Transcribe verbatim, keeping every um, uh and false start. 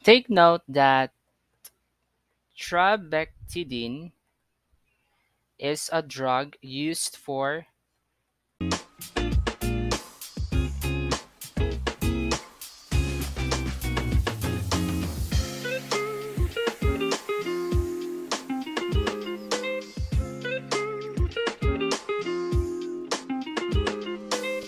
Take note that Trabectedin is a drug used for